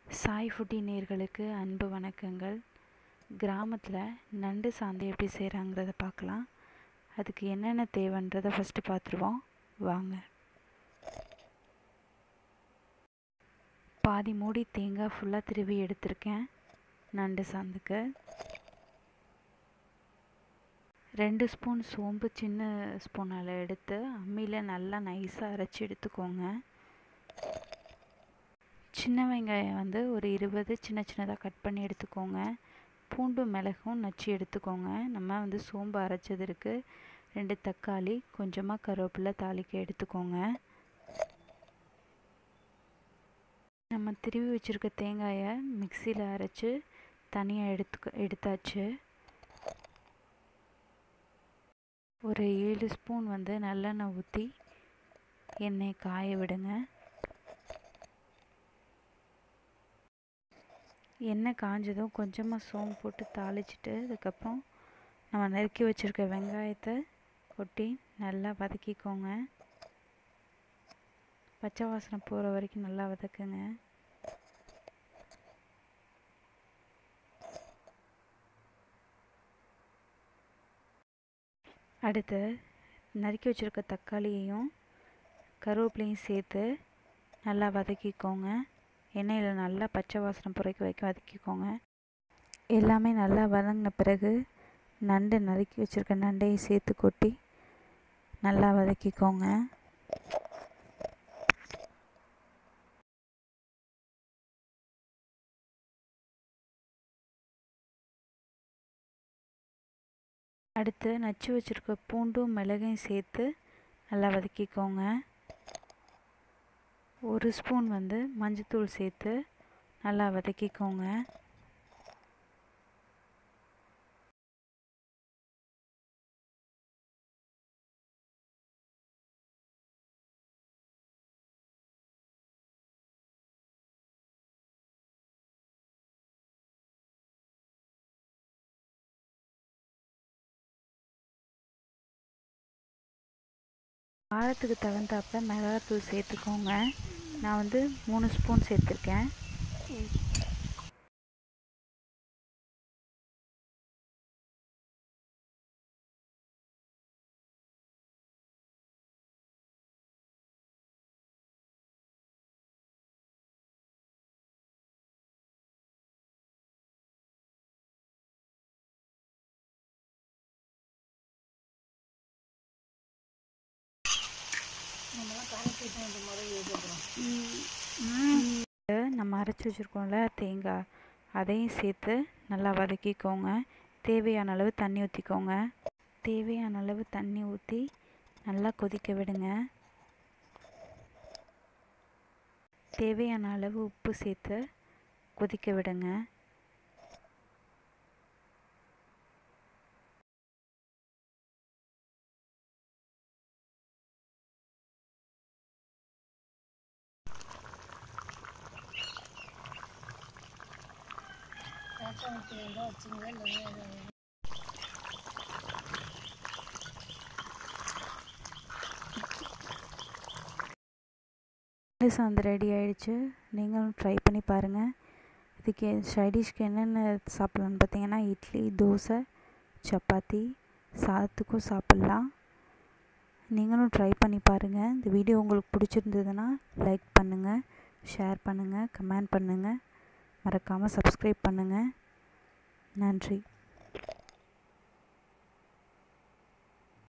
Sai foodie நேயர்களுக்கு அன்பு வணக்கங்கள். கிராமத்தில் நண்டு சாந்தை எப்படி செய்கிறாங்கிறத பார்க்கலாம். அதுக்கு என்னென்ன தேவைன்றதை ஃபஸ்ட்டு பார்த்துருவோம் வாங்க. பாதி மூடி தேங்காய் ஃபுல்லாக திருவி எடுத்திருக்கேன். நண்டு சாந்துக்கு 2 ஸ்பூன் சோம்பு சின்ன ஸ்பூனால் எடுத்து அம்மியில் நல்லா நைஸாக அரைச்சி எடுத்துக்கோங்க. சின்ன வெங்காயம் ஒரு 20 சின்ன சின்னதாக கட் பண்ணி எடுத்துக்கோங்க. பூண்டு மிளகும் நச்சு எடுத்துக்கோங்க. நம்ம சோம்பு அரைச்சது இருக்குது. 2 தக்காளி, கொஞ்சமாக கருவேப்பிலை தாளிக்க எடுத்துக்கோங்க. நம்ம திருவி வச்சுருக்க தேங்காயை மிக்சியில் அரைச்சி தனியாக எடுத்தாச்சு. ஒரு 7 ஸ்பூன் நல்லெண்ணெய் ஊற்றி எண்ணெய் காய விடுங்க. எண்ணெய் காஞ்சதும் கொஞ்சமாக சோம்பு போட்டு தாளிச்சிட்டு அதுக்கப்புறம் நம்ம நறுக்கி வச்சுருக்க வெங்காயத்தை கொட்டி நல்லா வதக்கிக்கோங்க. பச்சை வாசனை போகிற வரைக்கும் நல்லா வதக்குங்க. அடுத்து நறுக்கி வச்சுருக்க தக்காளியையும் கருவேப்பிலையும் சேர்த்து நல்லா வதக்கிக்கோங்க. எண்ணெயில் நல்லா பச்சை வாசனை போகிற வதக்கிக்கோங்க. எல்லாமே நல்லா வதங்கின பிறகு நறுக்கி வச்சுருக்க நண்டையும் சேர்த்து கொட்டி நல்லா வதக்கிக்கோங்க. அடுத்து நச்சு வச்சுருக்க பூண்டும் மிளகையும் சேர்த்து நல்லா வதக்கிக்கோங்க. 1 ஸ்பூன் மஞ்சத்தூள் சேர்த்து நல்லா வதக்கிக்கோங்க. காரத்துக்கு தகுந்தாப்புல மிளகாத்தூள் சேர்த்துக்கோங்க. நான் 3 ஸ்பூன் சேர்த்துருக்கேன். நம்ம அரைச்சி வச்சுருக்கோம்ல தேங்காய், அதையும் சேர்த்து நல்லா வதக்கிக்கோங்க. தேவையான அளவு தண்ணி ஊற்றிக்கோங்க. தேவையான அளவு தண்ணி ஊற்றி நல்லா கொதிக்க விடுங்க. தேவையான அளவு உப்பு சேர்த்து கொதிக்க விடுங்க. சாந்து ரெடி ஆகிடுச்சு. நீங்களும் ட்ரை பண்ணி பாருங்கள். இதுக்கு சைடிஷ்க்கு என்னென்ன சாப்பிட்லான்னு பார்த்தீங்கன்னா இட்லி, தோசை, சப்பாத்தி, சாதத்துக்கும் சாப்பிட்லாம். நீங்களும் ட்ரை பண்ணி பாருங்கள். இந்த வீடியோ உங்களுக்கு பிடிச்சிருந்ததுன்னா லைக் பண்ணுங்கள், ஷேர் பண்ணுங்கள், கமெண்ட் பண்ணுங்கள். மறக்காமல் சப்ஸ்கிரைப் பண்ணுங்கள். நன்றி.